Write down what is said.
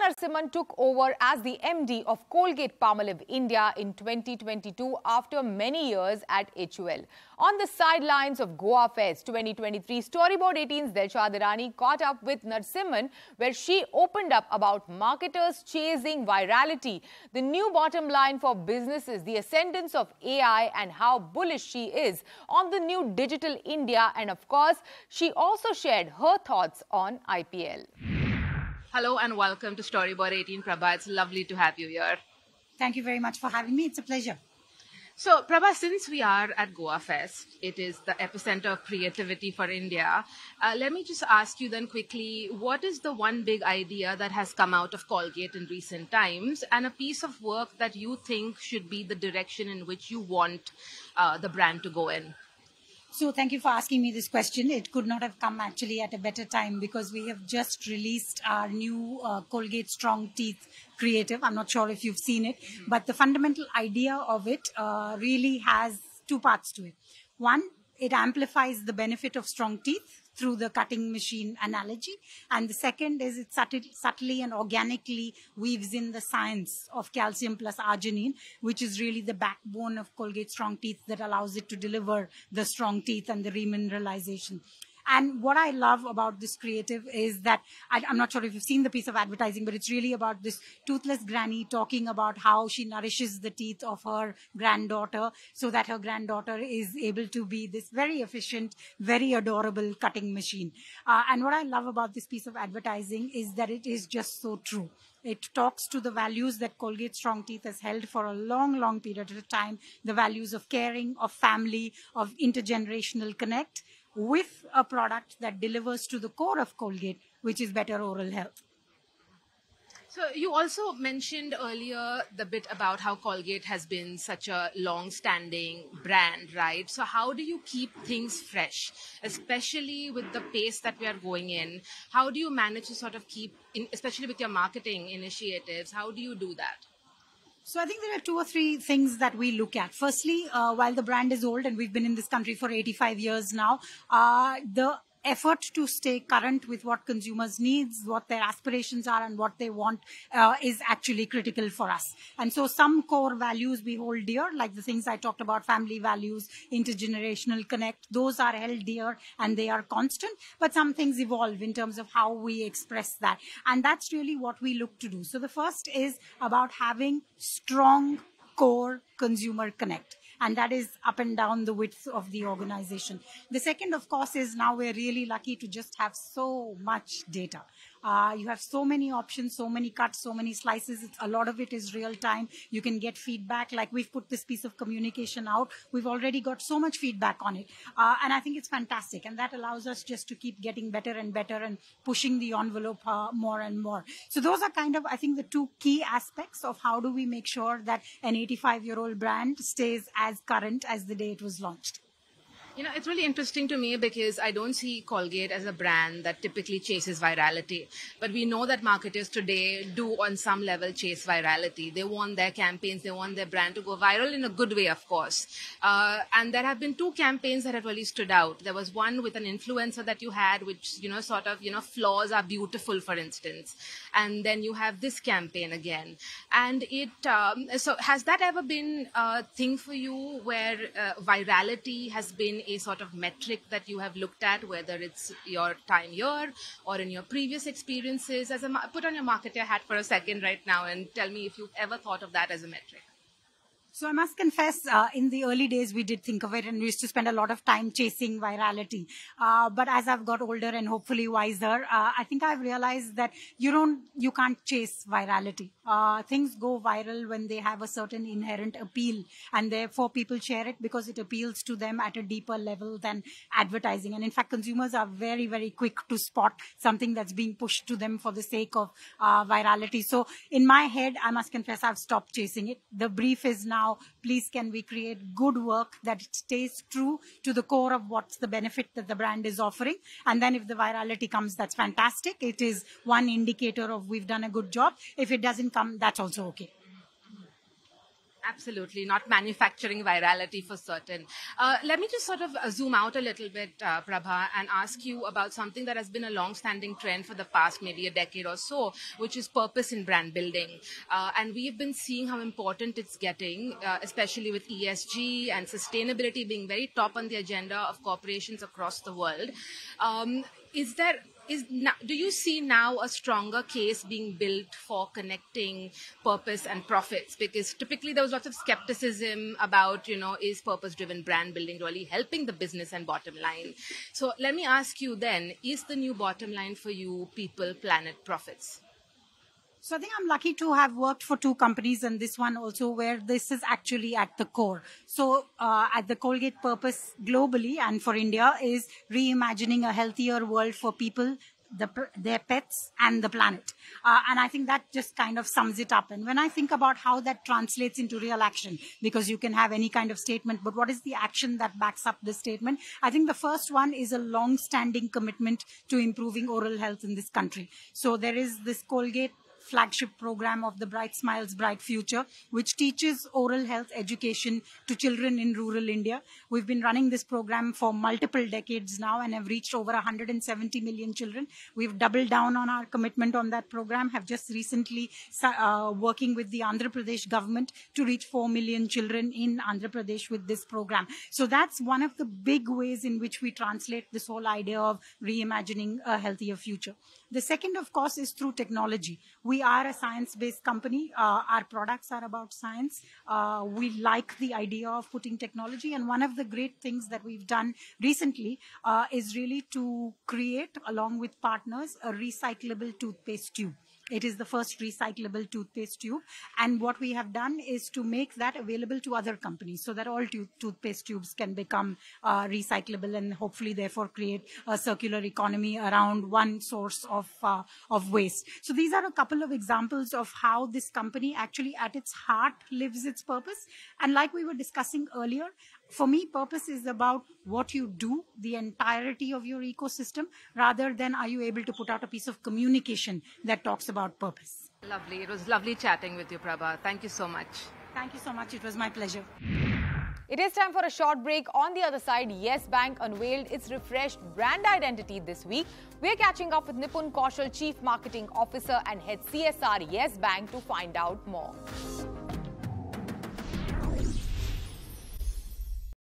Narasimhan took over as the MD of Colgate-Palmolive India in 2022 after many years at HUL. On the sidelines of Goa Fest 2023, Storyboard 18's Delshad Irani caught up with Narasimhan, where she opened up about marketers chasing virality, the new bottom line for businesses, the ascendance of AI, and how bullish she is on the new digital India. And of course, she also shared her thoughts on IPL. Hello and welcome to Storyboard 18, Prabha. It's lovely to have you here. Thank you very much for having me. It's a pleasure. So, Prabha, since we are at Goa Fest, it is the epicenter of creativity for India. Let me just ask you then quickly, what is the one big idea that has come out of Colgate in recent times and a piece of work that you think should be the direction in which you want the brand to go in? So thank you for asking me this question. It could not have come actually at a better time because we have just released our new Colgate Strong Teeth creative. I'm not sure if you've seen it, but the fundamental idea of it really has two parts to it. One, it amplifies the benefit of strong teeth through the cutting machine analogy. And the second is it subtly and organically weaves in the science of calcium plus arginine, which is really the backbone of Colgate Strong Teeth that allows it to deliver the strong teeth and the remineralization. And what I love about this creative is that, I'm not sure if you've seen the piece of advertising, but it's really about this toothless granny talking about how she nourishes the teeth of her granddaughter so that her granddaughter is able to be this very efficient, very adorable cutting machine. And what I love about this piece of advertising is that it is just so true. It talks to the values that Colgate Strong Teeth has held for a long, long period of time, the values of caring, of family, of intergenerational connect, with a product that delivers to the core of Colgate, which is better oral health. So you also mentioned earlier the bit about how Colgate has been such a long-standing brand, right? So how do you keep things fresh, especially with the pace that we are going in? How do you manage to sort of keep, especially with your marketing initiatives, how do you do that? So I think there are two or three things that we look at. Firstly, while the brand is old and we've been in this country for 85 years now, the effort to stay current with what consumers needs, what their aspirations are and what they want is actually critical for us. And so some core values we hold dear, like the things I talked about, family values, intergenerational connect, those are held dear and they are constant, but some things evolve in terms of how we express that. And that's really what we look to do. So the first is about having strong core consumer connect. And that is up and down the width of the organization. The second, of course, is now we're really lucky to just have so much data. You have so many options, so many cuts, so many slices. A lot of it is real time. You can get feedback. Like we've put this piece of communication out. We've already got so much feedback on it. And I think it's fantastic. And that allows us just to keep getting better and better and pushing the envelope more and more. So those are kind of, I think, the two key aspects of how do we make sure that an 85-year-old brand stays as current as the day it was launched. You know, it's really interesting to me because I don't see Colgate as a brand that typically chases virality. But we know that marketers today do on some level chase virality. They want their campaigns, they want their brand to go viral in a good way, of course. And there have been two campaigns that have really stood out. There was one with an influencer that you had, which, flaws are beautiful, for instance. And then you have this campaign again. And so has that ever been a thing for you where virality has been a sort of metric that you have looked at, whether it's your time here or in your previous experiences? Put on your marketer hat for a second right now and tell me if you've ever thought of that as a metric. So I must confess, in the early days, we did think of it and we used to spend a lot of time chasing virality. But as I've got older and hopefully wiser, I think I've realized that you can't chase virality. Things go viral when they have a certain inherent appeal and therefore people share it because it appeals to them at a deeper level than advertising. And in fact, consumers are very, very quick to spot something that's being pushed to them for the sake of virality. So in my head, I must confess, I've stopped chasing it. The brief is now, please, can we create good work that stays true to the core of what's the benefit that the brand is offering? And then if the virality comes, that's fantastic. It is one indicator of we've done a good job. If it doesn't come, that's also okay. Absolutely, not manufacturing virality for certain. Let me just sort of zoom out a little bit, Prabha, and ask you about something that has been a long-standing trend for the past maybe a decade or so, which is purpose in brand building. And we've been seeing how important it's getting, especially with ESG and sustainability being very top on the agenda of corporations across the world. Do you see now a stronger case being built for connecting purpose and profits? Because typically there was lots of skepticism about, is purpose-driven brand building really helping the business and bottom line? So let me ask you then, is the new bottom line for you people, planet, profits? So I think I'm lucky to have worked for 2 companies and this one also where this is actually at the core. So at the Colgate purpose globally and for India is reimagining a healthier world for people, their pets and the planet. And I think that just kind of sums it up. And when I think about how that translates into real action, because you can have any kind of statement, but what is the action that backs up the statement? I think the first one is a long-standing commitment to improving oral health in this country. So there is this Colgate flagship program of the Bright Smiles, Bright Future, which teaches oral health education to children in rural India. We've been running this program for multiple decades now and have reached over 170 million children. We've doubled down on our commitment on that program, have just recently working with the Andhra Pradesh government to reach 4 million children in Andhra Pradesh with this program. So that's one of the big ways in which we translate this whole idea of reimagining a healthier future. The second, of course, is through technology. We are a science-based company. Our products are about science. We like the idea of putting technology. And one of the great things that we've done recently is really to create, along with partners, a recyclable toothpaste tube. It is the first recyclable toothpaste tube. And what we have done is to make that available to other companies so that all toothpaste tubes can become recyclable and hopefully therefore create a circular economy around one source of waste. So these are a couple of examples of how this company actually at its heart lives its purpose. And like we were discussing earlier, for me, purpose is about what you do, the entirety of your ecosystem, rather than are you able to put out a piece of communication that talks about purpose. Lovely. It was lovely chatting with you, Prabha. Thank you so much. Thank you so much. It was my pleasure. It is time for a short break. On the other side, Yes Bank unveiled its refreshed brand identity this week. We're catching up with Nipun Kaushal, Chief Marketing Officer and Head CSR Yes Bank to find out more.